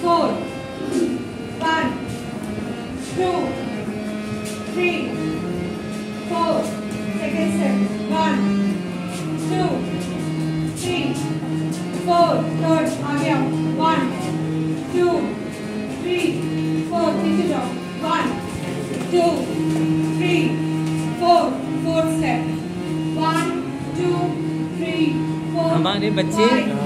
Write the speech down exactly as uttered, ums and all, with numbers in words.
four. One, two, three, four. Second step. One, two, three, four. Third. आगे आओ. One, two, three, four. पीछे जाओ. One, two, three, four. Fourth step. One, two, three, four. हमारे बच्चे